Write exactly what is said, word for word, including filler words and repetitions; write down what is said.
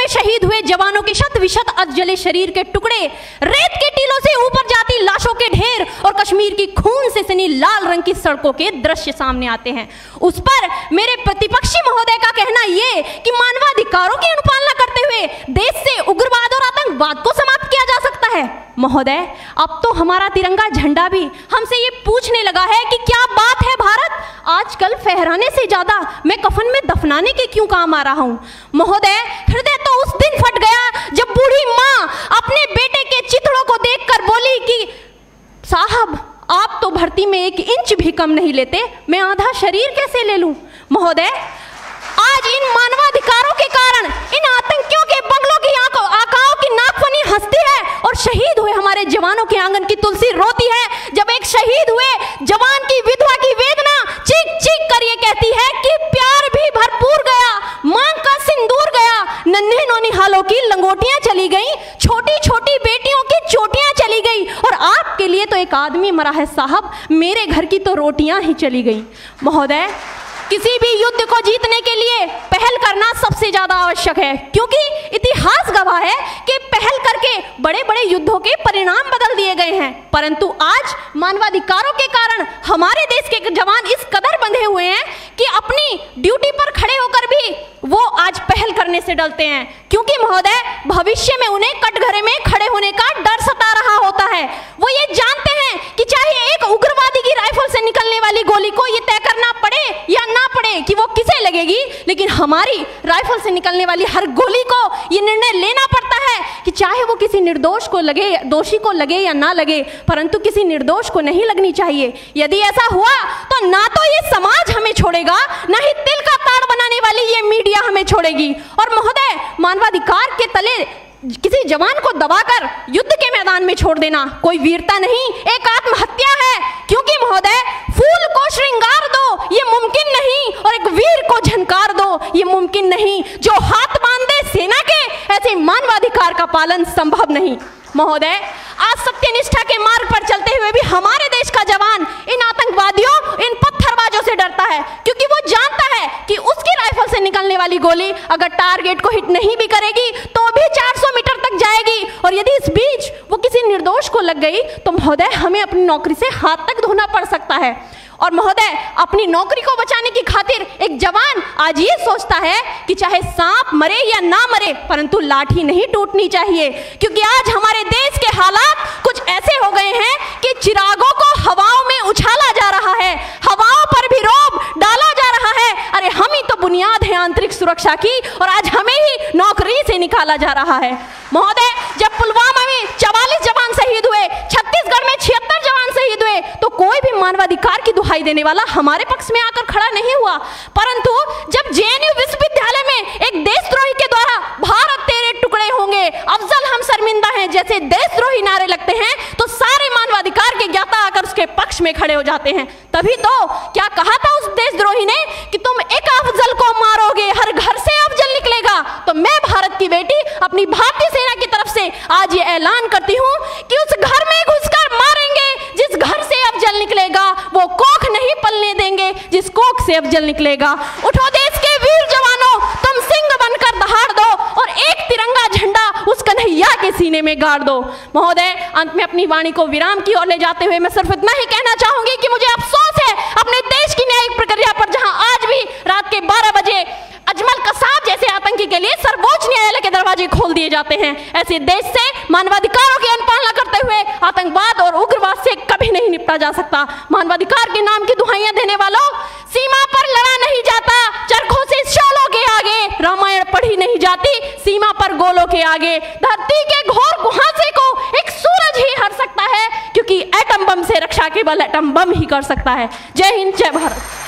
शहीद हुए जवानों के शत विशत अधजले शरीर के टुकड़े, रेत के टीलों से ऊपर जाती लाशों के ढेर और कश्मीर की खून से सनी लाल रंग की सड़कों के दृश्य सामने आते हैं। उस पर मेरे प्रतिपक्षी महोदय का कहना ये कि मानवाधिकारों की अनुपालना करते हुए देश से उग्रवाद और आतंकवाद को समाप्त किया जा सकता है। महोदय, अब तो हमारा तिरंगा झंडा भी हमसे ये पूछने लगा है कि क्या बात है भारत, आजकल फहराने से ज्यादा मैं कफन में दफनाने के क्यों काम आ रहा हूं। महोदय, हृदय तो उस दिन फट गया जब बूढ़ी माँ अपने बेटे के चिथड़ों को देखकर बोली कि साहब, आप तो भर्ती में एक इंच भी कम नहीं लेते, मैं आधा शरीर कैसे ले लूं। महोदय, आज इन मानवाधिकारों के कारण इन आतंकियों के बंगलों की आंखों आकाओं की नाकफनी हंसती है और शहीद हुए हमारे जवानों के आंगन की तुलसी रोती है। जब एक शहीद हुए जवान की विधवा की वेदना चीख चीख कर ये कहती है कि प्यार भी भरपूर गया, मांग का सिंदूर गया, नन्हे नौनिहालों की लंगोटियां चली गई, छोटी छोटी बेटियों की चोटियां चली गई और आपके लिए तो एक आदमी मरा है साहब, मेरे घर की तो रोटियां ही चली गई। महोदय, किसी भी युद्ध को जीतने के लिए पहल करना सबसे ज्यादा आवश्यक है, क्योंकि इतिहास गवाह है कि पहल करके बड़े बड़े युद्धों के परिणाम बदल दिए गए हैं। परंतु आज मानवाधिकारों के कारण हमारे देश के जवान इस कदर बंधे हुए हैं कि अपनी ड्यूटी पर खड़े होकर भी वो आज पहल करने से डरते हैं, क्योंकि महोदय भविष्य में उन्हें कटघरे में खड़े होने का डर सता रहा होता है। वो ये जानते हैं कि चाहे एक उग्रवादी की राइफल से निकलने वाली गोली को ये तय करना पड़े या ना पड़े कि वो किसे लगेगी, लेकिन हमारी राइफल से निकलने वाली हर गोली को ये निर्णय लेना पड़ता है कि चाहे वो किसी निर्दोष को लगे, दोषी को लगे या ना लगे, परंतु किसी निर्दोष को नहीं लगनी चाहिए। यदि ऐसा हुआ तो ना तो ये समाज हमें छोड़ेगा, ना ही तिल का ताड़ बनाने वाली ये मीडिया हमें छोड़ेगी। और महोदय, मानवाधिकार के तले किसी जवान को दबाकर युद्ध के मैदान में छोड़ देना कोई वीरता नहीं, एक आत्महत्या है। क्योंकि महोदय, फूल को श्रृंगार दो ये मुमकिन नहीं और एक वीर को झनकार दो ये मुमकिन नहीं। जो हाथ बांधे सेना के, ऐसे मानवाधिकार का पालन संभव नहीं। महोदय, आज सत्यनिष्ठा के मार्ग पर चलते हुए भी हमारे देश का जवान इन आतंकवादियों, इन पत्थरबाजों से डरता है, क्योंकि वो जानता है कि उसकी राइफल से निकलने वाली गोली अगर टारगेट को हिट नहीं भी करेगी तो भी चार सौ मीटर तक जाएगी, और यदि इस बीच वो किसी निर्दोष को लग गई तो महोदय हमें अपनी नौकरी से हाथ तक धोना पड़ सकता है। और महोदय, अपनी नौकरी को बचाने की खातिर एक जवान आज ये सोचता है कि चाहे सांप मरे या ना मरे, परंतु लाठी नहीं टूटनी चाहिए, क्योंकि आज हमारे देश के हालात कुछ ऐसे हो गए हैं कि चिरागों को हवाओं में उछाला जा रहा है, हवाओं पर भी रोब डाला जा रहा है। अरे हम ही तो बुनियाद है आंतरिक सुरक्षा की, और आज हमें ही नौकरी से निकाला जा रहा है। महोदय, जब पुलवामा में चवालीस जवान शहीद हुए, छत्तीसगढ़ में छिहत्तर जवान शहीद हुए, तो कोई भी मानवाधिकार की दुहाई देने वाला हमारे पक्ष में आकर खड़ा नहीं हुआ। परंतु जब जेएनयू विश्वविद्यालय में एक देशद्रोही के द्वारा भारत तेरे टुकड़े होंगे, अफजल हम शर्मिंदा हैं जैसे देशद्रोही नारे लगते हैं, तो सारे मानवाधिकार के ज्ञाता आकर उसके पक्ष में खड़े हो जाते हैं। तभी तो क्या कहा था उस देशद्रोही ने कि तुम एक अफजल को मारोगे, हर घर से अफजल निकलेगा। तो मैं भारत की बेटी अपनी भारतीय सेना की तरफ से आज ये ऐलान करती हूँ कि उस घर में घुसकर मारेंगे जिस घर से अफजल निकलेगा, वो कोख नहीं पलने देंगे जिस कोख से अफजल निकलेगा। उठो देश के वीर जवानों, तुम सिंह बनकर दहाड़ दो और एक तिरंगा झंडा उस कन्हैया के सीने में गाड़ दो। महोदय, अंत में अपनी वाणी को विराम की ओर ले जाते हुए मैं सिर्फ इतना ही कहना चाहूंगी कि मुझे अफसोस है अपने देश की न्यायिक प्रक्रिया पर, जहां आज भी रात के बारह बजे अजमल कसाब जैसे आतंकी के लिए सर्वोच्च न्यायालय के दरवाजे खोल दिए जाते हैं। ऐसे देश से मानवाधिकारों की अनुपालना करते हुए आतंकवाद और उग्रवाद से कभी नहीं निपटा जा सकता। मानवाधिकार के नाम की दुहाइयां देने वालों, सीमा पर लड़ा नहीं जाता चरखों से शोलों के आगे, रामायण पढ़ी नहीं जाती सीमा पर गोलों के आगे। धरती के घोर कुहासे को एक सूरज ही हर सकता है, क्योंकि एटम बम से रक्षा केवल एटम बम ही कर सकता है। जय हिंद, जय भारत।